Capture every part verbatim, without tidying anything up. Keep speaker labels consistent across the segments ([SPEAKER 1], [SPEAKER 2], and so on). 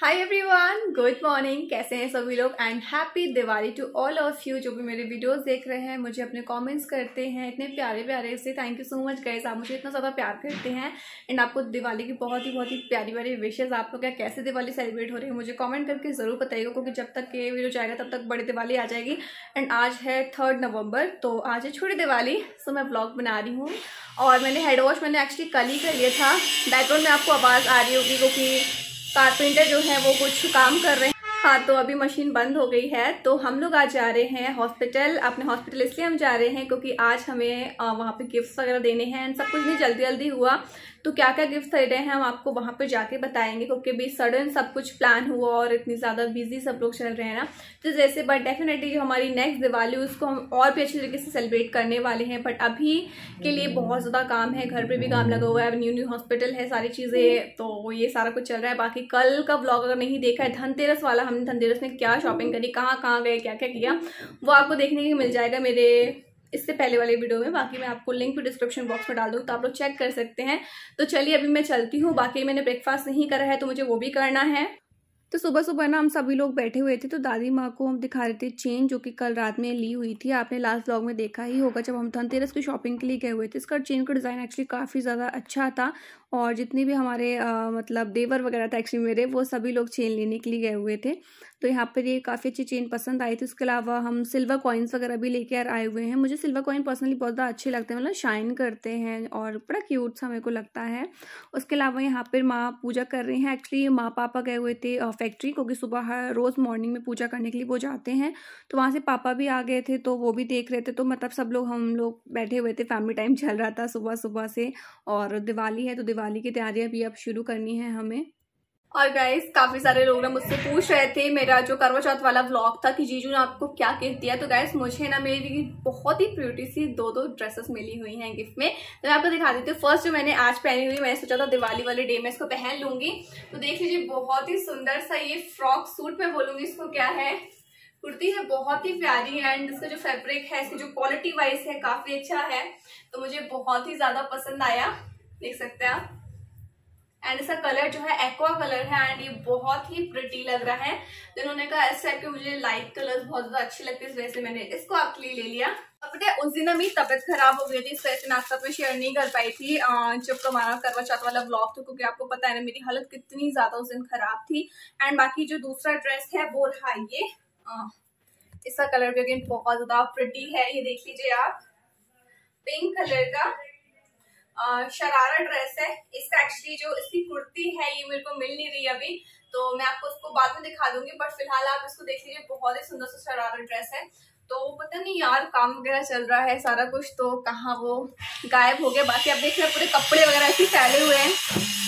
[SPEAKER 1] Hi everyone, good morning. कैसे हैं सभी लोग and happy Diwali to all of you जो भी मेरे वीडियोस देख रहे हैं, मुझे अपने कमेंट्स करते हैं इतने प्यारे प्यारे से। Thank you so much guys, आप मुझे इतना ज़्यादा प्यार करते हैं एंड आपको दिवाली की बहुत ही बहुत ही प्यारी प्यारी विशेज़। आप लोग क्या कैसे दिवाली सेलिब्रेट हो रही है मुझे कमेंट करके ज़रूर बताइएगा, क्योंकि जब तक ये वीडियो जाएगा तब तक बड़ी दिवाली आ जाएगी। एंड आज है थर्ड नवंबर, तो आज है छोटी दिवाली। सो मैं ब्लॉग बना रही हूँ और मैंने हेड वॉश मैंने एक्चुअली कल ही कर लिया था। बैकग्राउंड में आपको आवाज़ आ रही होगी क्योंकि कारपेंटर जो है वो कुछ काम कर रहे हैं। हाँ, तो अभी मशीन बंद हो गई है। तो हम लोग आज जा रहे हैं हॉस्पिटल। अपने हॉस्पिटल इसलिए हम जा रहे हैं क्योंकि आज हमें वहाँ पे गिफ्ट्स वगैरह देने हैं एंड सब कुछ नहीं जल्दी जल्दी हुआ। तो क्या क्या गिफ्ट खरीदे हैं हम आपको वहाँ पे जाके बताएंगे, क्योंकि भी सडन सब कुछ प्लान हुआ और इतनी ज़्यादा बिजी सब लोग चल रहे हैं ना, तो जैसे बट डेफिनेटली जो हमारी नेक्स्ट दिवाली उसको हम और भी अच्छी तरीके से सेलिब्रेट करने वाले हैं। बट अभी के लिए बहुत ज़्यादा काम है, घर पे भी काम लगा हुआ है, न्यू न्यू हॉस्पिटल है, सारी चीज़ें, तो ये सारा कुछ चल रहा है। बाकी कल का व्लॉग अगर नहीं देखा है धनतेरस वाला, हमने धनतेरस में क्या शॉपिंग करी, कहाँ कहाँ गए, क्या क्या किया, वो आपको देखने को मिल जाएगा मेरे इससे पहले वाले वीडियो में। बाकी मैं आपको लिंक भी डिस्क्रिप्शन बॉक्स में डाल दूँ तो आप लोग चेक कर सकते हैं। तो चलिए अभी मैं चलती हूँ। बाकी मैंने ब्रेकफास्ट नहीं करा है तो मुझे वो भी करना है। तो सुबह सुबह ना हम सभी लोग बैठे हुए थे, तो दादी माँ को हम दिखा रहे थे चेन जो कि कल रात में ली हुई थी। आपने लास्ट व्लॉग में देखा ही होगा जब हम धनतेरस की शॉपिंग के लिए गए हुए थे। इसका चेन का डिज़ाइन एक्चुअली काफ़ी ज़्यादा अच्छा था और जितने भी हमारे आ, मतलब देवर वगैरह था एक्चुअली मेरे, वो सभी लोग चेन लेने के लिए गए हुए थे। तो यहाँ पर ये काफ़ी अच्छी चेन पसंद आई थी। उसके अलावा हम सिल्वर कॉइन्स वगैरह भी लेके आए हुए हैं। मुझे सिल्वर कॉइन पर्सनली बहुत ज़्यादा अच्छे लगते हैं, मतलब शाइन करते हैं और बड़ा क्यूट सा मेरे को लगता है। उसके अलावा यहाँ पर माँ पूजा कर रहे हैं। एक्चुअली माँ पापा गए हुए थे फैक्ट्री, क्योंकि सुबह हर रोज़ मॉर्निंग में पूजा करने के लिए वो जाते हैं। तो वहाँ से पापा भी आ गए थे तो वो भी देख रहे थे। तो मतलब सब लोग हम लोग बैठे हुए थे, फैमिली टाइम चल रहा था सुबह सुबह से। और दिवाली है तो दिवाली की तैयारियां भी अब शुरू करनी है हमें। और गाइस काफी सारे लोग ना मुझसे पूछ रहे थे मेरा जो करवा चौथ वाला व्लॉग था कि जीजू ने आपको क्या गिफ्ट दिया। तो गाइस मुझे ना मेरी बहुत ही प्यूटी सी दो दो ड्रेसेस मिली हुई हैं गिफ्ट में। तो मैं आपको दिखा देती हूँ। फर्स्ट जो मैंने आज पहनी हुई, मैंने सोचा था दिवाली वाले डे में इसको पहन लूंगी। तो देख लीजिए बहुत ही सुंदर सा ये फ्रॉक सूट में बोलूंगी इसको क्या है, कुर्ती है, बहुत ही प्यारी। एंड इसका जो फैब्रिक है, इसकी जो क्वालिटी वाइज है काफी अच्छा है, तो मुझे बहुत ही ज्यादा पसंद आया, देख सकते हैं आप। एंड इसका कलर जो है एक्वा कलर है एंड ये बहुत ही प्रिटी लग रहा है। तो इन्होंने कहा इस टाइप के मुझे लाइट कलर्स बहुत ज्यादा अच्छे लगते हैं, इस वजह से मैंने इसको आपके लिए ले लिया। अब पता है उस दिन ना मेरी तबियत खराब हो गई थी, इस वजह से मैं आपके साथ में शेयर नहीं कर पाई थी जब हमारा करवा चौथ वाला व्लॉग था, क्योंकि आपको पता है ना मेरी हालत कितनी ज्यादा उस दिन खराब थी। एंड बाकी जो दूसरा ड्रेस है वो रहा ये, आ, इसका कलर भी अगेन बहुत ज्यादा प्रिटी है, ये देख लीजिए आप, पिंक कलर का Uh, शरारा ड्रेस है। इसका एक्चुअली जो इसकी कुर्ती है ये मेरे को मिल नहीं रही अभी, तो मैं आपको उसको बाद में दिखा दूंगी। बट फिलहाल आप इसको देख लीजिए, बहुत ही सुंदर सा शरारा ड्रेस है। तो पता नहीं यार काम वगैरह चल रहा है सारा कुछ, तो कहाँ वो गायब हो गया। बाकी आप देख रहे हैं पूरे कपड़े वगैरह ऐसे फैले हुए हैं,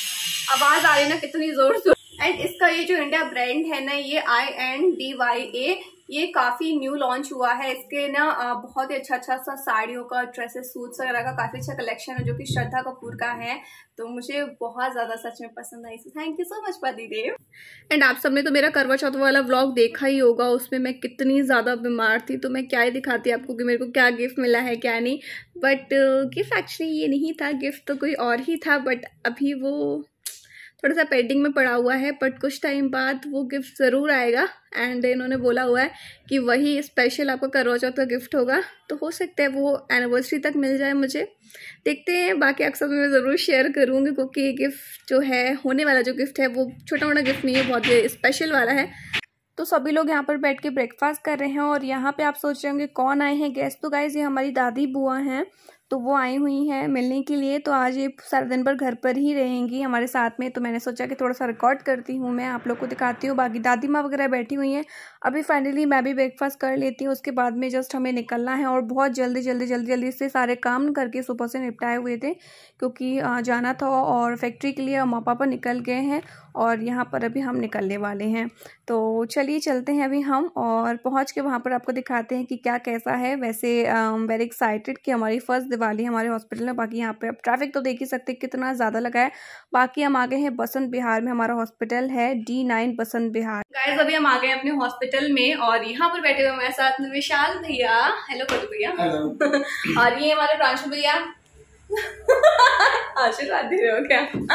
[SPEAKER 1] आवाज आ रही है ना कितनी जोर से। एंड इसका ये जो इंडिया ब्रांड है ना, ये I N D Y A, ये काफी न्यू लॉन्च हुआ है। इसके ना बहुत ही अच्छा अच्छा सा साड़ियों का, ड्रेसेस, सूट्स वगैरह का काफी अच्छा कलेक्शन है जो कि श्रद्धा कपूर का है। तो मुझे बहुत ज्यादा सच में पसंद आई। So thank you so much पति देव। एंड आप सबने तो मेरा करवा चौथ वाला व्लॉग देखा ही होगा, उसमें मैं कितनी ज्यादा बीमार थी, तो मैं क्या ही दिखाती आपको कि मेरे को क्या गिफ्ट मिला है क्या नहीं। बट गिफ्ट एक्चुअली ये नहीं था, गिफ्ट तो कोई और ही था। बट अभी वो थोड़ा सा पेंडिंग में पड़ा हुआ है, बट कुछ टाइम बाद वो गिफ्ट ज़रूर आएगा। एंड इन्होंने बोला हुआ है कि वही स्पेशल आपको करवा चौथ का गिफ्ट होगा, तो हो सकता है वो एनिवर्सरी तक मिल जाए मुझे, देखते हैं। बाकी अक्सर मैं ज़रूर शेयर करूँगी, क्योंकि ये गिफ्ट जो है, होने वाला जो गिफ्ट है वो छोटा मोटा गिफ्ट नहीं है, बहुत स्पेशल वाला है। तो सभी लोग यहाँ पर बैठ के ब्रेकफास्ट कर रहे हैं और यहाँ पे आप सोच रहे होंगे कौन आए हैं गेस्ट। तो गाइज ये हमारी दादी बुआ हैं, तो वो आई हुई हैं मिलने के लिए। तो आज ये सारे दिन भर घर पर ही रहेंगी हमारे साथ में, तो मैंने सोचा कि थोड़ा सा रिकॉर्ड करती हूँ, मैं आप लोग को दिखाती हूँ। बाकी दादी माँ वगैरह बैठी हुई हैं। अभी फाइनली मैं भी ब्रेकफास्ट कर लेती हूँ, उसके बाद में जस्ट हमें निकलना है। और बहुत जल्दी जल्दी जल्दी जल्दी से सारे काम करके सुबह से निपटाए हुए थे, क्योंकि जाना था और फैक्ट्री के लिए माँ पापा निकल गए हैं और यहाँ पर अभी हम निकलने वाले हैं। तो चलिए चलते हैं अभी हम और पहुँच के वहाँ पर आपको दिखाते हैं कि क्या कैसा है। वैसे वेरी एक्साइटेड कि हमारी फर्स्ट दिवाली हमारे हॉस्पिटल में। बाकी यहाँ पे अब ट्रैफिक तो देख ही सकते हैं कितना ज़्यादा लगा है। बाकी हम आ गए हैं बसंत विहार में, हमारा हॉस्पिटल है D nine Basant Vihar. Guys अभी हम आ गए अपने हॉस्पिटल में और यहाँ पर बैठे हुए हमारे साथ विशाल भैया, हेलो करो भैया, और ये हमारे प्रांशु भैया आशीर्वाद दे रहे हो क्या?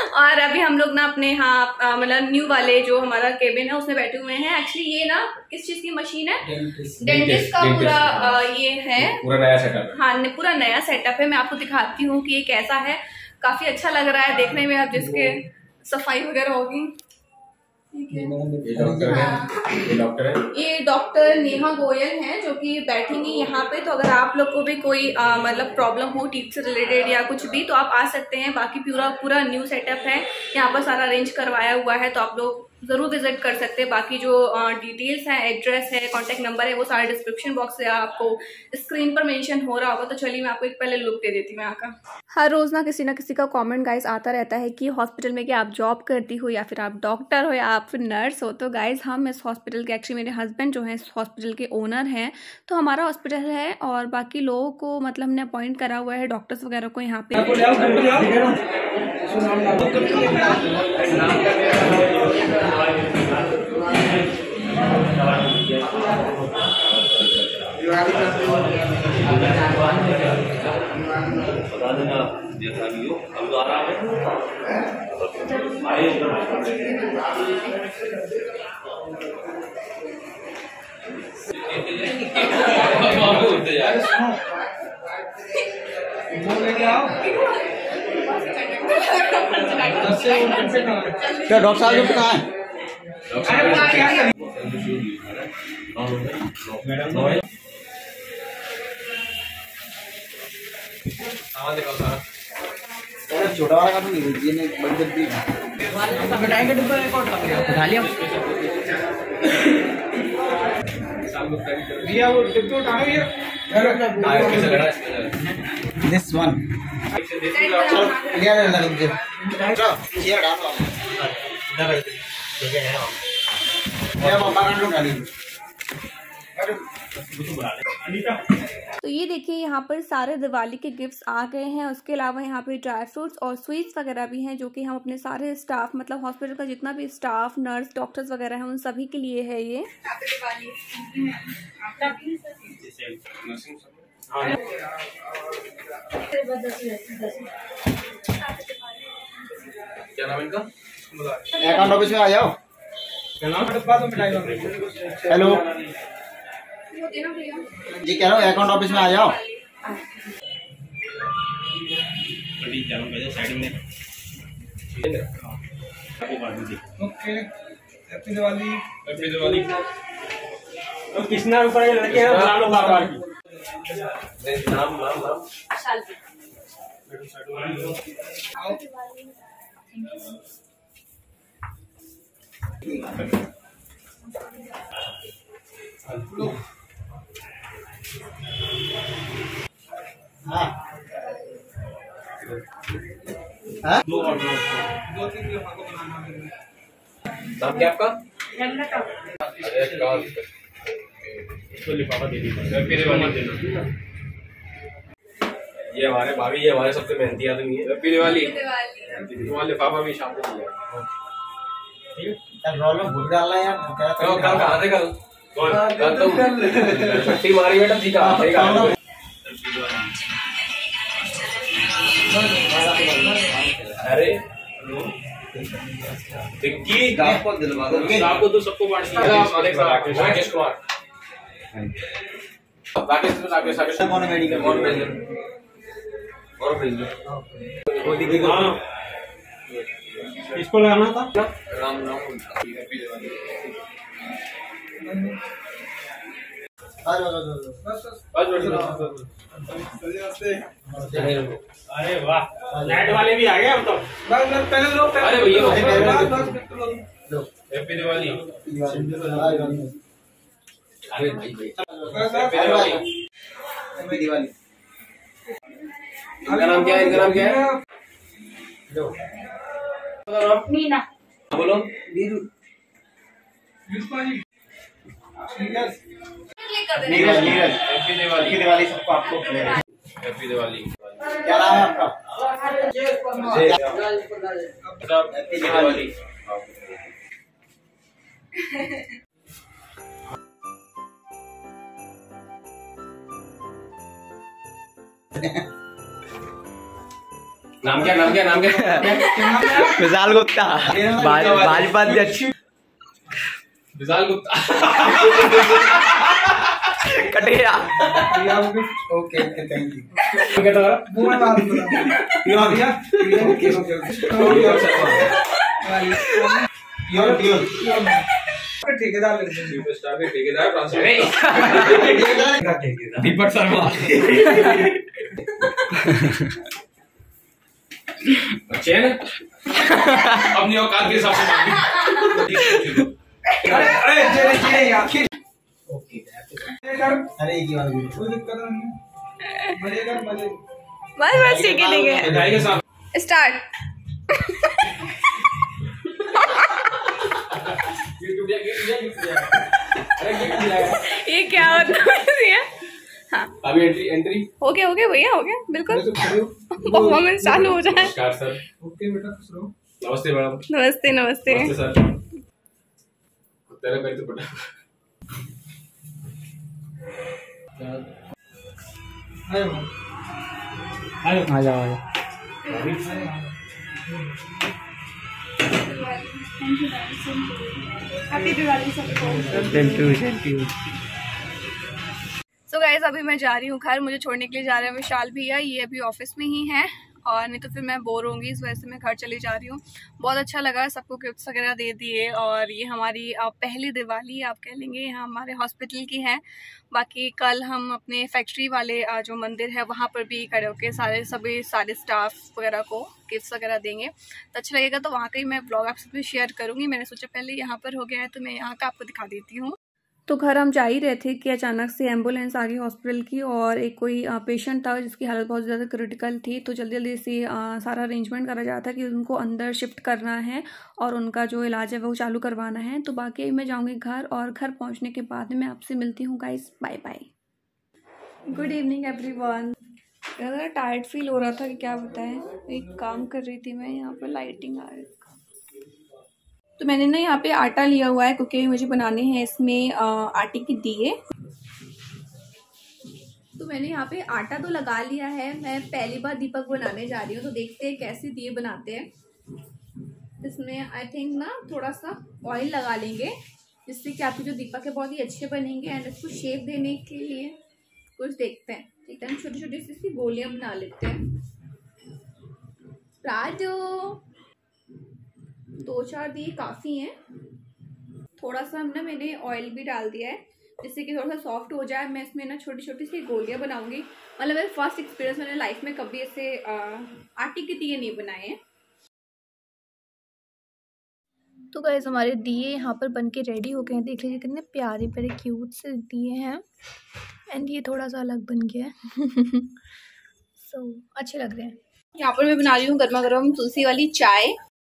[SPEAKER 1] और अभी हम लोग ना अपने यहाँ मतलब न्यू वाले जो हमारा केबिन है उसमें बैठे हुए हैं। एक्चुअली ये ना किस चीज की मशीन है? डेंटिस्ट का पूरा आ, ये है, पूरा नया सेटअप। हाँ, पूरा नया सेटअप है। मैं आपको दिखाती हूँ कि ये कैसा है। काफी अच्छा लग रहा है देखने में। अब जिसके सफाई वगैरह होगी। ये डॉक्टर है, ये डॉक्टर है, ये डॉक्टर नेहा गोयल हैं जो कि बैठेंगी यहाँ पे। तो अगर आप लोग को भी कोई आ, मतलब प्रॉब्लम हो टीथ से रिलेटेड या कुछ भी, तो आप आ सकते हैं। बाकी पूरा पूरा न्यू सेटअप है, यहाँ पर सारा अरेंज करवाया हुआ है, तो आप लोग जरूर विजिट कर सकते हैं। बाकी जो डिटेल्स हैं, एड्रेस है, कॉन्टेक्ट नंबर है, वो सारे डिस्क्रिप्शन बॉक्स से आपको स्क्रीन पर मेंशन हो रहा होगा। तो चलिए मैं आपको एक पहले लुक दे देती हूँ यहाँ का। हर रोज ना किसी ना किसी का कमेंट गाइस आता रहता है कि हॉस्पिटल में क्या आप जॉब करती हो या फिर आप डॉक्टर हो या आप फिर नर्स हो। तो गाइस हम इस हॉस्पिटल के, एक्चुअली मेरे हस्बैंड जो है इस हॉस्पिटल के ओनर हैं। तो हमारा हॉस्पिटल है और बाकी लोगों को मतलब हमने अपॉइंट करा हुआ है, डॉक्टर्स वगैरह को यहाँ पे।
[SPEAKER 2] क्या डॉक्टर साहब कहाँ है? छोटा वाला का तो नहीं, ये नहीं बड़ी जल्दी मिठाई का डिब्बा एक और उठा लिया भैया, वो डिब्बे उठाओ भैया। दिस वन चलो लिया ले लगा मुझे चलो ये डालो इधर जगह है ये पापा का उठा ली।
[SPEAKER 1] तो ये देखिए यहाँ पर सारे दिवाली के गिफ्ट्स आ गए हैं। उसके अलावा यहाँ पे ड्राई फ्रूट्स और स्वीट्स वगैरह भी हैं जो कि हम अपने सारे स्टाफ, मतलब हॉस्पिटल का जितना भी स्टाफ, नर्स, डॉक्टर्स वगैरह हैं, उन सभी के लिए है ये।
[SPEAKER 2] क्या नाम इनका? अकाउंट ऑफिस में आ जाओ। हेलो जी, कह रहा हूँ अकाउंट ऑफिस में आ जाओ। Okay, happy Diwali. Happy Diwali. तो किसना ऊपर लड़के हैं बुला लो बार बार। नाम नाम नाम हाँ हाँ दो और दो तीन लिफाफा बनाना है। नाम क्या आपका? इसको लिफाफा दे दीजिए, मत देना। ये हमारे भाभी, ये हमारे सबसे मेहनती आदमी है। हैप्पी दिवाली। तुम्हारा लिफाफा भी शाम को दिया। ठीक है, रोल में भूल डालना यार। कल कहाँ थे? कल कौन? कल तुम छुट्टी मारी बेटा। ठीक है, अरे विक्की आपको दिलवा दो, आपको तो सबको बांट दिया। राकेश कुमार, राकेश राकेश राकेश कौन है? मेडिकल कौन भेज और भेज दो। इसको लगाना था। राम राम। अरे वाह, लाइट वाले भी आ गए अब तो। पहले लो, अरे भैया हैप्पी दिवाली। अरे भाई हैप्पी दिवाली। इनका नाम क्या है? इनका नाम क्या है? मीना। बोलो नीरू। नीरज नीरज। हैप्पी दिवाली। दिवाली सबको, आपको हैप्पी दिवाली। क्या नाम है आपका? हैप्पी दिवाली। नाम क्या नाम क्या नाम क्या?
[SPEAKER 3] विशाल गुप्ता। भाजपा अध्यक्ष
[SPEAKER 2] विशाल गुप्ता।
[SPEAKER 3] कट गया।
[SPEAKER 2] Okay okay thank you. क्या था? वो मैं बात बोला। आ गया? Okay okay okay. Your your ठेकेदार सुपरस्टार के ठेकेदार ठेकेदार दीपक शर्मा। चैन अपनी औकात के हिसाब से। अरे अरे चले चले आखिर ओके। अरे की बात कोई दिक्कत नहीं, मजे कर मजे।
[SPEAKER 1] बस बस ठीक है ठीक है
[SPEAKER 2] जाएगा साहब
[SPEAKER 1] स्टार्ट। ये क्या होता है? हाँ
[SPEAKER 2] अभी एंट्री एंट्री
[SPEAKER 1] हो गया हो गया भैया हो गया बिल्कुल। परफॉर्मेंस चालू हो जाए।
[SPEAKER 2] नमस्कार सर। ओके बेटा खुश रहो। नमस्ते मैडम।
[SPEAKER 1] नमस्ते नमस्ते
[SPEAKER 2] नमस्ते सर। तेरा पैर तो बड़ा।
[SPEAKER 3] आ जाओ आ जाओ।
[SPEAKER 1] हैप्पी दिवाली सबको।
[SPEAKER 3] Thank you thank you.
[SPEAKER 1] So guys अभी मैं जा रही हूँ घर, मुझे छोड़ने के लिए जा रहे हैं विशाल भैया। ये अभी ऑफिस में ही है और नहीं तो फिर मैं बोर होंगी, इस वजह से मैं घर चली जा रही हूँ। बहुत अच्छा लगा, सबको गिफ्ट्स वगैरह दे दिए और ये हमारी पहली दिवाली आप कह लेंगे यहाँ हमारे हॉस्पिटल की है। बाकी कल हम अपने फैक्ट्री वाले जो मंदिर है वहाँ पर भी खड़े होकर सारे सभी सारे स्टाफ वगैरह को गिफ्ट्स वगैरह देंगे। तो अच्छा लगेगा, तो वहाँ का ही मैं ब्लॉग आपसे भी शेयर करूँगी। मैंने सोचा पहले यहाँ पर हो गया है तो मैं यहाँ का आपको दिखा देती हूँ। तो घर हम जा ही रहे थे कि अचानक से एम्बुलेंस आ गई हॉस्पिटल की और एक कोई पेशेंट था जिसकी हालत बहुत ज़्यादा क्रिटिकल थी। तो जल्दी जल्दी से आ, सारा अरेंजमेंट करा जाता कि उनको अंदर शिफ्ट करना है और उनका जो इलाज है वो चालू करवाना है। तो बाकी मैं जाऊंगी घर और घर पहुंचने के बाद मैं आपसे मिलती हूँ guys. Bye bye. Good evening everyone. ज़्यादा टायर्ड फील हो रहा था कि क्या बताएं, एक काम कर रही थी मैं, यहाँ पर लाइटिंग आ रही। तो मैंने ना यहाँ पे आटा लिया हुआ है क्योंकि मुझे बनाने हैं इसमें आटे के दिए। तो मैंने यहाँ पे आटा तो लगा लिया है, मैं पहली बार दीपक बनाने जा रही हूँ तो देखते हैं कैसे दिए बनाते हैं। इसमें आई थिंक ना थोड़ा सा ऑयल लगा लेंगे जिससे कि आपके जो दीपक है बहुत ही अच्छे बनेंगे। एंड इसको शेप देने के लिए कुछ देखते हैं, ठीक है, हम छोटी छोटी सी इसकी गोलियाँ बना लेते हैं। राजू दो चार दिए काफ़ी हैं। थोड़ा सा हम ना मैंने ऑयल भी डाल दिया है जिससे कि थोड़ा सा सॉफ्ट हो जाए। मैं इसमें ना छोटी छोटी सी गोलियां बनाऊंगी। मतलब मेरा फर्स्ट एक्सपीरियंस, मैंने लाइफ में कभी ऐसे आटे के दिए नहीं बनाए हैं। तो गाइस हमारे दिए यहाँ पर बन के रेडी हो गए हैं। देख लीजिए कितने प्यारे प्यारे क्यूट से दिए हैं। एंड ये थोड़ा सा अलग बन गया है। सो so, अच्छे लग रहे हैं। यहाँ पर मैं बना रही हूँ गर्मा गर्म तुलसी वाली चाय।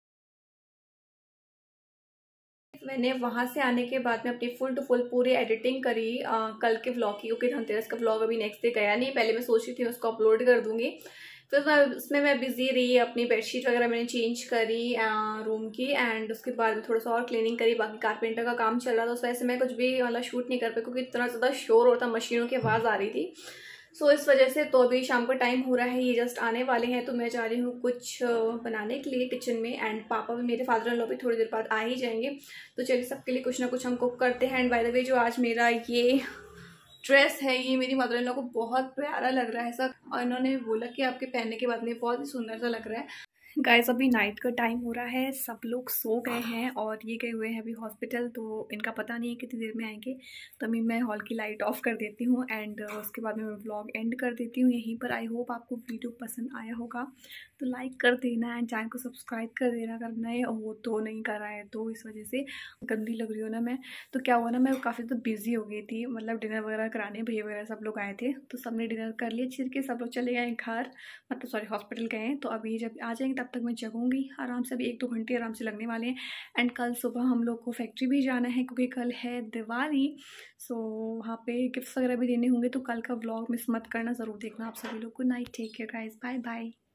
[SPEAKER 1] मैंने वहाँ से आने के बाद में अपनी फुल टू फुल पूरी एडिटिंग करी आ, कल के व्लॉग की, क्योंकि धनतेरस का व्लॉग अभी नेक्स्ट डे गया नहीं। पहले मैं सोच रही थी उसको अपलोड कर दूंगी, फिर मैं उसमें मैं बिजी रही। अपनी बेडशीट वगैरह मैंने चेंज करी आ, रूम की। एंड उसके बाद में थोड़ा सा और क्लीनिंग करी। बाकी कारपेंटर का काम चल रहा था, उस वजह से मैं कुछ भी मतलब शूट नहीं कर पाई क्योंकि इतना ज़्यादा शोर हो रहा था, मशीनों की आवाज़ आ रही थी। सो so, इस वजह से तो अभी शाम का टाइम हो रहा है, ये जस्ट आने वाले हैं तो मैं जा रही हूँ कुछ बनाने के लिए किचन में। एंड पापा भी, मेरे फादर इन लॉ भी थोड़ी देर बाद आ ही जाएंगे। तो चलिए सबके लिए कुछ ना कुछ हम कुक करते हैं। एंड बाय द वे जो आज मेरा ये ड्रेस है ये मेरी मदर इन लॉ को बहुत प्यारा लग रहा है सब, और इन्होंने बोला कि आपके पहनने के बाद में बहुत ही सुंदर सा लग रहा है। गाइस अभी नाइट का टाइम हो रहा है, सब लोग सो गए हैं और ये गए हुए हैं अभी हॉस्पिटल। तो इनका पता नहीं है कितनी देर में आएंगे। तो अभी मैं हॉल की लाइट ऑफ कर देती हूँ एंड उसके बाद में मैं व्लॉग एंड कर देती हूँ यहीं पर। आई होप आपको वीडियो पसंद आया होगा, तो लाइक कर देना एंड चैनल को सब्सक्राइब कर देना अगर नए हो तो। नहीं कर रहा है तो इस वजह से गंदी लग रही हो ना मैं। तो क्या हुआ ना, मैं काफ़ी तो बिजी हो गई थी, मतलब डिनर वगैरह कराने भैया वगैरह सब लोग आए थे। तो सबने डिनर कर लिया, चिर के सब लोग चले गए घर, मतलब सॉरी हॉस्पिटल गए। तो अभी जब आ जाएंगे तब तक मैं जगूंगी आराम से। अभी एक दो घंटे आराम से लगने वाले हैं। एंड कल सुबह हम लोग को फैक्ट्री भी जाना है क्योंकि कल है दिवाली। सो वहाँ पे गिफ्ट्स वगैरह भी देने होंगे। तो कल का व्लॉग मिस मत करना, ज़रूर देखना आप सभी लोग। Good night, take care guys, bye bye.